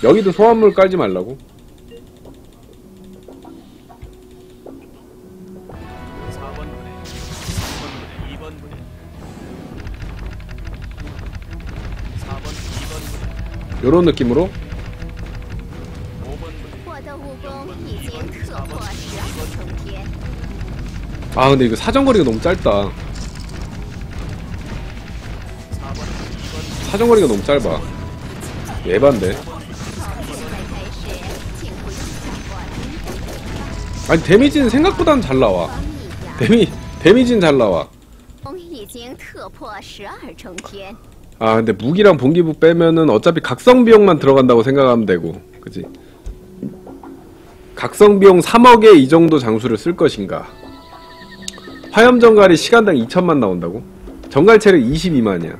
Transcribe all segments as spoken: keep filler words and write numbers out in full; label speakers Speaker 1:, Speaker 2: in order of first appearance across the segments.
Speaker 1: 여기도 소환물 깔지 말라고?
Speaker 2: 사 번 부대, 이 번 부대, 이 번 부대, 사 번, 이 번 부대,
Speaker 1: 요런 느낌으로?
Speaker 2: 오 번 부대,
Speaker 3: 我的武功已经突破十二重天。
Speaker 1: 아 근데 이거 사정거리가 너무 짧다.
Speaker 2: 사 번, 이 번,
Speaker 1: 사정거리가 너무 짧아. 예반데.
Speaker 3: 从现在开始，请不用再管。
Speaker 1: 아니 데미지는 생각보다는 잘 나와.
Speaker 3: 帮你呀，
Speaker 1: 데미 데미지는 잘 나와.
Speaker 3: 功已经突破十二重天。
Speaker 1: 아 근데 무기랑 본기부 빼면은 어차피 각성 비용만 들어간다고 생각하면 되고, 그치? 각성 비용 삼억에 이 정도 장수를 쓸 것인가? 화염 정갈이 시간당 이천만 나온다고? 정갈 체력 이십이만이야.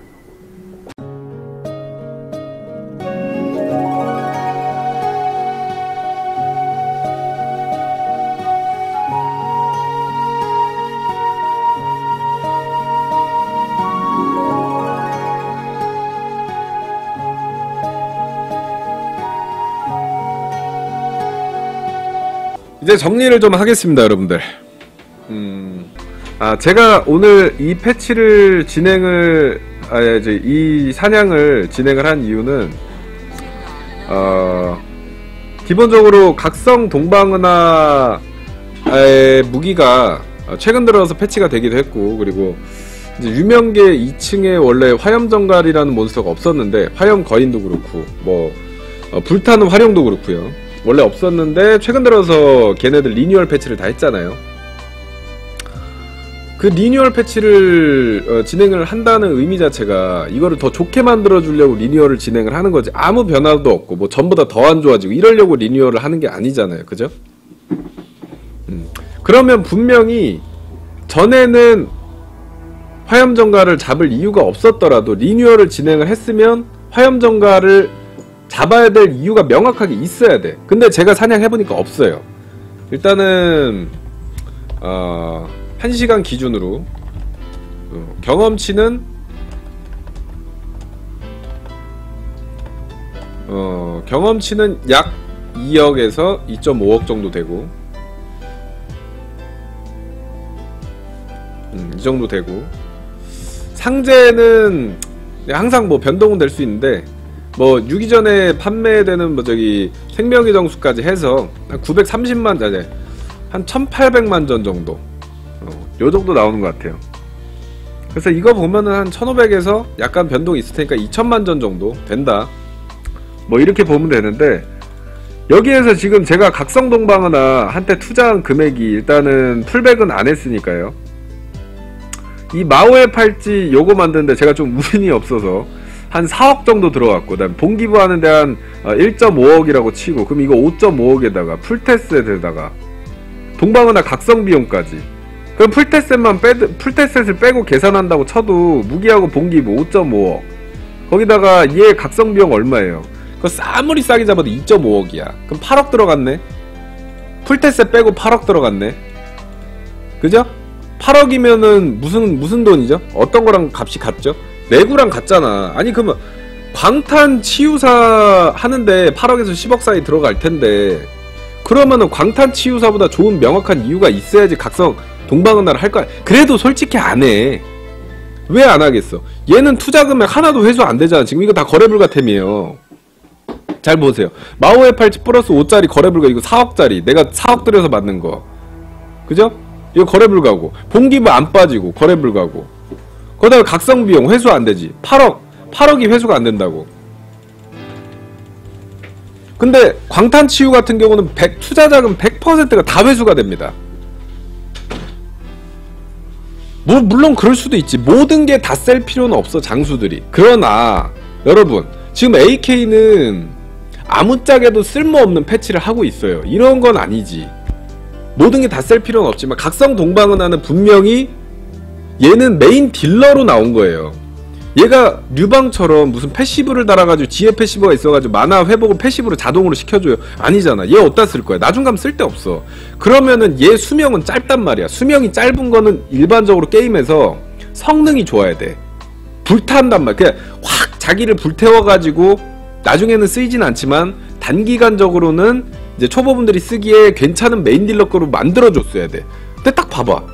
Speaker 1: 이제 정리를 좀 하겠습니다, 여러분들. 음, 아, 제가 오늘 이 패치를 진행을, 아, 이제 이 사냥을 진행을 한 이유는, 어, 기본적으로 각성 동방은하의 무기가 최근 들어서 패치가 되기도 했고, 그리고 이제 유명계 이 층에 원래 화염정갈이라는 몬스터가 없었는데, 화염 거인도 그렇고, 뭐, 어, 불타는 화룡도 그렇고요. 원래 없었는데 최근 들어서 걔네들 리뉴얼 패치를 다 했잖아요. 그 리뉴얼 패치를 어, 진행을 한다는 의미 자체가 이거를 더 좋게 만들어 주려고 리뉴얼을 진행을 하는 거지, 아무 변화도 없고 뭐 전보다 더 안 좋아지고 이러려고 리뉴얼을 하는 게 아니잖아요, 그죠? 음. 그러면 분명히 전에는 화염정갈을 잡을 이유가 없었더라도 리뉴얼을 진행을 했으면 화염정갈을 잡아야 될 이유가 명확하게 있어야 돼. 근데 제가 사냥해보니까 없어요. 일단은 어, 한 시간 기준으로 어, 경험치는 어, 경험치는 약 이억에서 이점오억 정도 되고, 음, 이 정도 되고, 상제는 항상 뭐 변동은 될 수 있는데, 뭐 유기전에 판매되는 뭐 저기 생명의 정수까지 해서 한 구백삼십만 자재, 한 천팔백만 전 정도, 어, 요 정도 나오는 것 같아요. 그래서 이거 보면은 한 천오백에서 약간 변동이 있을 테니까 이천만 전 정도 된다, 뭐 이렇게 보면 되는데, 여기에서 지금 제가 각성동방은하 한때 투자한 금액이 일단은 풀백은 안 했으니까요. 이 마오의 팔찌 요거 만드는데 제가 좀 운이 없어서 한 사억 정도 들어갔고, 그 다음에 본기부 하는데 한 일점오억이라고 치고, 그럼 이거 오점오억에다가 풀테스에다가 동방은하 각성 비용까지, 그럼 풀테셋만 빼, 풀테셋을 빼고 계산한다고 쳐도 무기하고 본기부 오점오억, 거기다가 얘 각성 비용 얼마예요? 그거 아무리 싸게 잡아도 이점오억이야. 그럼 팔억 들어갔네? 풀테셋 빼고 팔억 들어갔네? 그죠? 팔억이면은 무슨 무슨 돈이죠? 어떤 거랑 값이 같죠? 내구랑 같잖아. 아니 그러면 광탄 치유사 하는데 팔억에서 십억 사이 들어갈 텐데, 그러면은 광탄 치유사보다 좋은 명확한 이유가 있어야지 각성 동방은하를 할 거야. 그래도 솔직히 안 해. 왜 안 하겠어? 얘는 투자 금액 하나도 회수 안 되잖아. 지금 이거 다 거래불가템이에요. 잘 보세요. 마오의 팔찌 플러스 오짜리 거래불가, 이거 사억짜리 내가 사억 들여서 만든 거, 그죠? 이거 거래불가고, 본기부 안 빠지고 거래불가고, 거기다가 각성비용 회수 안되지. 팔억 팔억이 회수가 안된다고. 근데 광탄치유 같은 경우는 백, 투자자금 백 퍼센트가 다 회수가 됩니다. 뭐 물론 그럴 수도 있지. 모든 게 다 셀 필요는 없어, 장수들이. 그러나 여러분, 지금 에이케이는 아무짝에도 쓸모없는 패치를 하고 있어요. 이런 건 아니지. 모든 게 다 셀 필요는 없지만 각성 동방은하는 분명히 얘는 메인 딜러로 나온 거예요. 얘가 류방처럼 무슨 패시브를 달아가지고 지혜 패시브가 있어가지고 마나 회복을 패시브로 자동으로 시켜줘요? 아니잖아. 얘 어디다 쓸 거야? 나중 가면 쓸데없어. 그러면은 얘 수명은 짧단 말이야. 수명이 짧은 거는 일반적으로 게임에서 성능이 좋아야 돼. 불탄단 말이야. 그냥 확 자기를 불태워가지고 나중에는 쓰이진 않지만 단기간적으로는 이제 초보분들이 쓰기에 괜찮은 메인 딜러 거로 만들어줬어야 돼. 근데 딱 봐봐.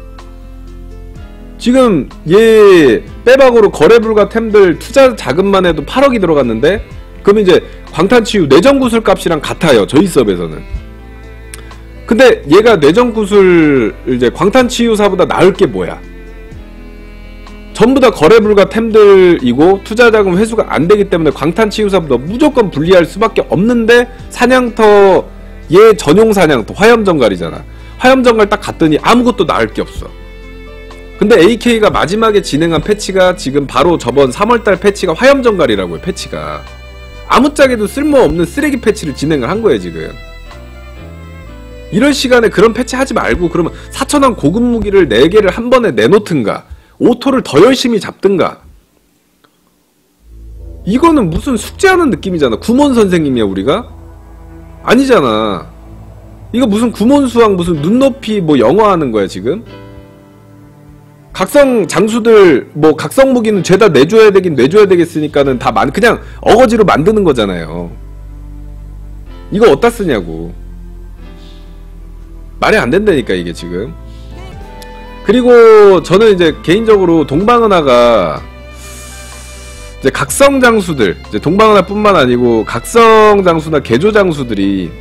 Speaker 1: 지금 얘 빼박으로 거래불가 템들 투자 자금만 해도 팔억이 들어갔는데, 그럼 이제 광탄치유 뇌정구슬 값이랑 같아요, 저희 서버에서는. 근데 얘가 뇌정구슬 이제 광탄치유사보다 나을 게 뭐야? 전부 다 거래불가 템들이고 투자자금 회수가 안 되기 때문에 광탄치유사보다 무조건 불리할 수밖에 없는데, 사냥터 얘 전용 사냥터 화염정갈이잖아. 화염정갈 딱 갔더니 아무것도 나을 게 없어. 근데 에이케이가 마지막에 진행한 패치가 지금 바로 저번 삼월달 패치가 화염정갈이라고요. 패치가 아무짝에도 쓸모없는 쓰레기 패치를 진행을 한 거예요 지금. 이럴 시간에 그런 패치 하지 말고 그러면 사천왕 고급 무기를 네 개를 한 번에 내놓든가 오토를 더 열심히 잡든가. 이거는 무슨 숙제하는 느낌이잖아. 구몬 선생님이야 우리가? 아니잖아. 이거 무슨 구몬 수학 무슨 눈높이 뭐 영어 하는 거야 지금? 각성 장수들 뭐 각성 무기는 죄다 내줘야 되긴 내줘야 되겠으니까는 다 만, 그냥 어거지로 만드는 거잖아요. 이거 어디다 쓰냐고. 말이 안 된다니까 이게 지금. 그리고 저는 이제 개인적으로 동방은하가 이제 각성 장수들, 이제 동방은하뿐만 아니고 각성 장수나 개조 장수들이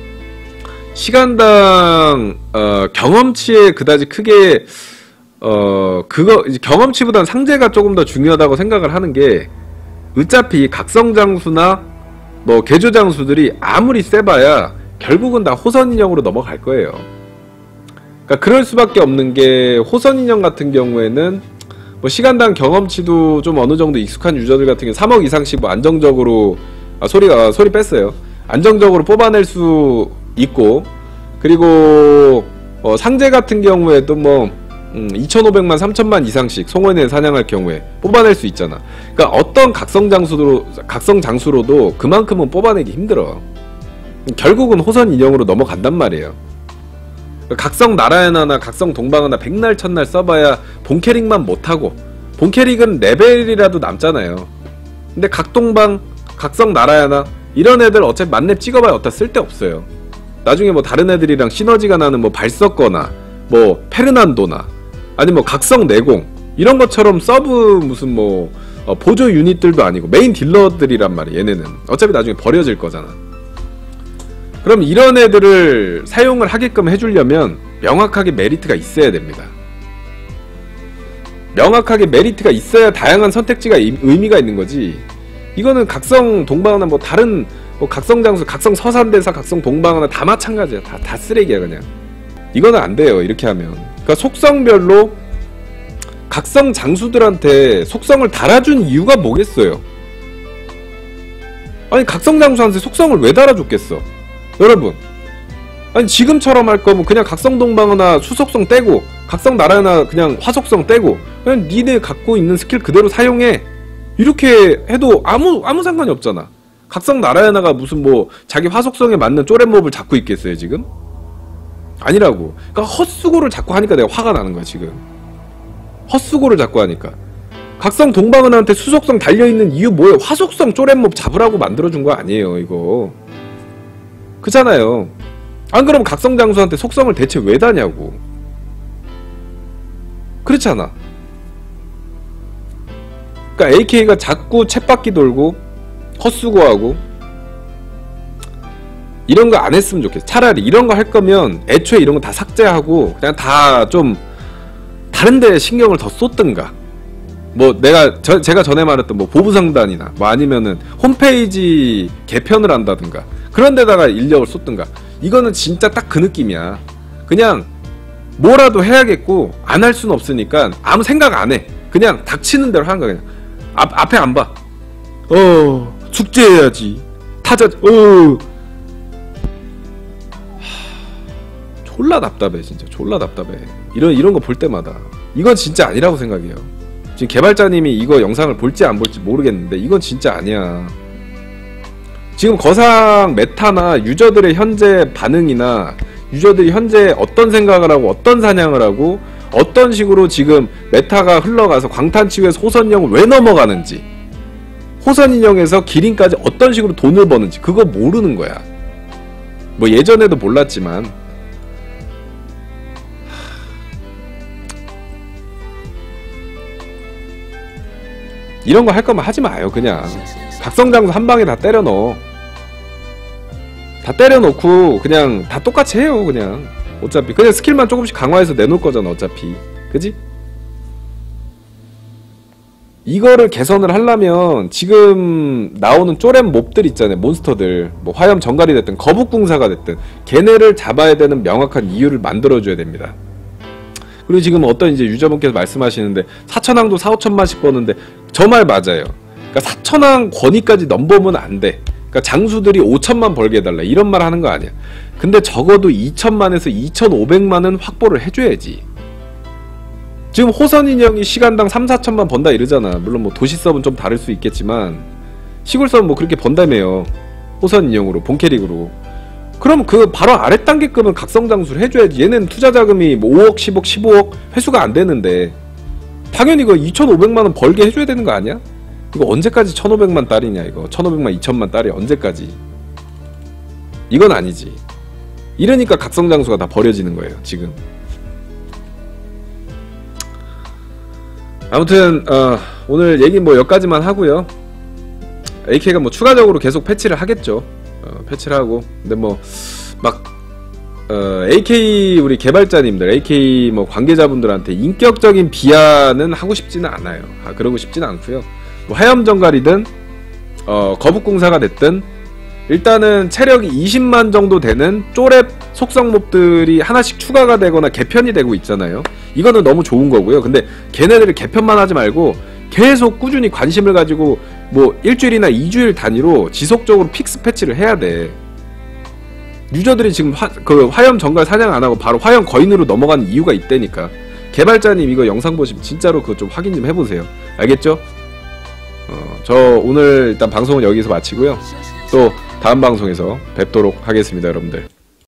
Speaker 1: 시간당 어, 경험치에 그다지 크게 어 그거 이제 경험치보다는 상제가 조금 더 중요하다고 생각을 하는 게, 어차피 각성 장수나 뭐 개조 장수들이 아무리 세봐야 결국은 다 호선 인형으로 넘어갈 거예요. 그러니까 그럴 수밖에 없는 게, 호선 인형 같은 경우에는 뭐 시간당 경험치도 좀 어느 정도 익숙한 유저들 같은 경우 삼억 이상씩 뭐 안정적으로 아 소리가 아, 소리 뺐어요. 안정적으로 뽑아낼 수 있고, 그리고 어, 상제 같은 경우에도 뭐 음, 이천오백만 삼천만 이상씩 송원에 사냥할 경우에 뽑아낼 수 있잖아. 그러니까 어떤 각성 장수로 각성 장수로도 그만큼은 뽑아내기 힘들어. 결국은 호선 인형으로 넘어간단 말이에요. 각성 나라에나나 각성 동방이나 백날 천날 써봐야 본캐릭만 못하고, 본캐릭은 레벨이라도 남잖아요. 근데 각동방 각성 나라야나 이런 애들 어차피 만렙 찍어봐야 어디다 쓸데없어요. 나중에 뭐 다른 애들이랑 시너지가 나는 뭐 발석거나 뭐 페르난도나 아니 뭐 각성 내공 이런 것처럼 서브 무슨 뭐 어, 보조 유닛들도 아니고 메인 딜러들이란 말이야. 얘네는 어차피 나중에 버려질 거잖아. 그럼 이런 애들을 사용을 하게끔 해주려면 명확하게 메리트가 있어야 됩니다. 명확하게 메리트가 있어야 다양한 선택지가 의미가 있는 거지. 이거는 각성 동방하나 뭐 다른 뭐 각성 장수, 각성 서산대사, 각성 동방하나 다 마찬가지야. 다, 다 쓰레기야 그냥. 이거는 안 돼요 이렇게 하면. 그러니까 속성별로 각성 장수들한테 속성을 달아준 이유가 뭐겠어요? 아니 각성 장수한테 속성을 왜 달아줬겠어? 여러분, 아니 지금처럼 할 거면 그냥 각성 동방이나 수속성 떼고 각성 나라나 그냥 화속성 떼고 그냥 니네 갖고 있는 스킬 그대로 사용해. 이렇게 해도 아무 아무 상관이 없잖아. 각성 나라야나가 무슨 뭐 자기 화속성에 맞는 쪼렛몹을 잡고 있겠어요 지금? 아니라고. 그러니까 헛수고를 자꾸 하니까 내가 화가 나는 거야 지금. 헛수고를 자꾸 하니까. 각성 동방은한테 수속성 달려있는 이유 뭐예요? 화속성 쪼렛몹 잡으라고 만들어준 거 아니에요 이거. 그잖아요. 안 그러면 각성 장수한테 속성을 대체 왜 다냐고. 그렇잖아. 그러니까 에이케이가 자꾸 쳇바퀴 돌고 헛수고하고 이런 거 안 했으면 좋겠어. 차라리 이런 거 할 거면 애초에 이런 거 다 삭제하고 그냥 다 좀 다른 데 신경을 더 쏟든가. 뭐 내가 저, 제가 전에 말했던 뭐 보부상단이나 뭐 아니면은 홈페이지 개편을 한다든가 그런 데다가 인력을 쏟든가. 이거는 진짜 딱 그 느낌이야. 그냥 뭐라도 해야겠고 안 할 수는 없으니까 아무 생각 안 해. 그냥 닥치는 대로 하는 거야. 그냥 앞, 앞에 안 봐. 어 숙제해야지. 타자 어 졸라 답답해 진짜. 졸라 답답해. 이런 이런 거 볼 때마다 이건 진짜 아니라고 생각해요. 지금 개발자님이 이거 영상을 볼지 안 볼지 모르겠는데 이건 진짜 아니야. 지금 거상 메타나 유저들의 현재 반응이나 유저들이 현재 어떤 생각을 하고 어떤 사냥을 하고 어떤 식으로 지금 메타가 흘러가서 광탄치유에서 호선인형을 왜 넘어가는지, 호선인형에서 기린까지 어떤 식으로 돈을 버는지 그거 모르는 거야. 뭐 예전에도 몰랐지만 이런 거 할 거면 하지 마요. 그냥 각성장수 한 방에 다 때려 넣어. 다 때려 놓고 그냥 다 똑같이 해요. 그냥 어차피 그냥 스킬만 조금씩 강화해서 내놓을 거잖아. 어차피 그지? 이거를 개선을 하려면 지금 나오는 쪼렘 몹들 있잖아요. 몬스터들 뭐 화염 정갈이 됐든 거북궁사가 됐든 걔네를 잡아야 되는 명확한 이유를 만들어줘야 됩니다. 그리고 지금 어떤 이제 유저분께서 말씀하시는데 사천왕도 사오천만씩 버는데 저 말 맞아요. 그러니까 사천왕 권위까지 넘보면 안 돼. 그러니까 장수들이 오천만 벌게 해달라 이런 말 하는 거 아니야. 근데 적어도 이천만에서 이천오백만은 확보를 해줘야지. 지금 호선 인형이 시간당 삼, 사천만 번다 이러잖아. 물론 뭐 도시 서브는 좀 다를 수 있겠지만 시골 서브 뭐 그렇게 번다며요. 호선 인형으로 본캐릭으로. 그럼 그 바로 아래 단계급은 각성장수를 해줘야지. 얘는 투자 자금이 뭐 오억, 십억, 십오억 회수가 안 되는데 당연히 이거 이천오백만 원 벌게 해줘야 되는 거 아니야? 이거 언제까지 천오백만 달이냐 이거. 천오백만, 이천만 달이 언제까지. 이건 아니지. 이러니까 각성장수가 다 버려지는 거예요 지금. 아무튼 어, 오늘 얘기 뭐 여기까지만 하고요. 에이케이가 뭐 추가적으로 계속 패치를 하겠죠. 어, 패치를 하고 근데 뭐 막 어, 에이케이 우리 개발자님들 에이케이 뭐 관계자분들한테 인격적인 비하는 하고 싶지는 않아요. 아, 그러고 싶지는 않고요. 뭐 화염정갈이든 어, 거북궁사가 됐든 일단은 체력이 이십만 정도 되는 쪼랩 속성몹들이 하나씩 추가가 되거나 개편이 되고 있잖아요. 이거는 너무 좋은 거고요. 근데 걔네들을 개편만 하지 말고 계속 꾸준히 관심을 가지고 뭐 일주일이나 이주일 단위로 지속적으로 픽스 패치를 해야 돼. 유저들이 지금 화, 그 화염 정갈 사냥 안 하고 바로 화염 거인으로 넘어가는 이유가 있다니까. 개발자님 이거 영상 보시면 진짜로 그거 좀 확인 좀 해보세요. 알겠죠? 어, 저 오늘 일단 방송은 여기서 마치고요. 또 다음 방송에서 뵙도록 하겠습니다, 여러분들.